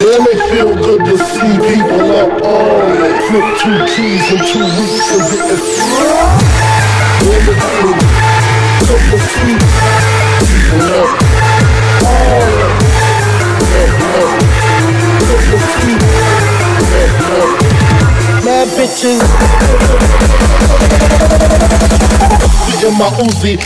Damn, it feel good to see people up on it. Flip 2 keys in 2 weeks and get it. Damn, it feel good to see people up on it. Good to see mad bitches. We in my Uzi.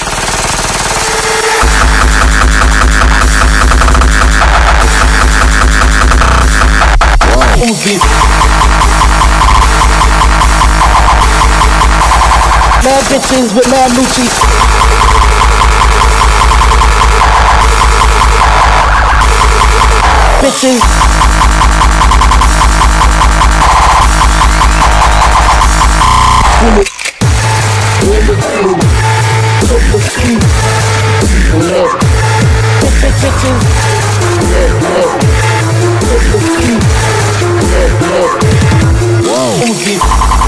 Uzi. Mad bitches with mad Lucci. Bitches. Uzi.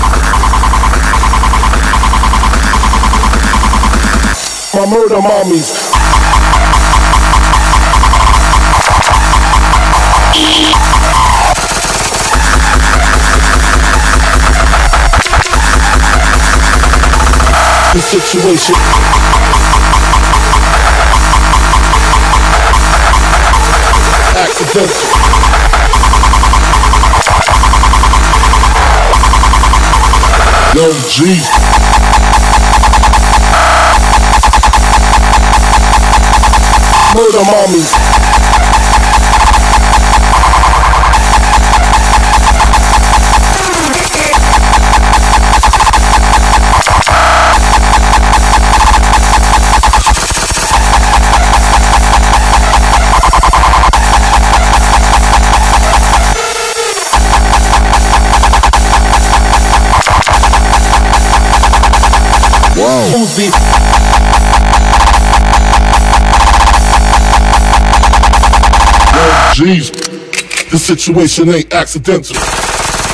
My murder mommies. The situation. Accidental. Young G. Murder mommies. Uzi. Yo, G's, the situation ain't accidental.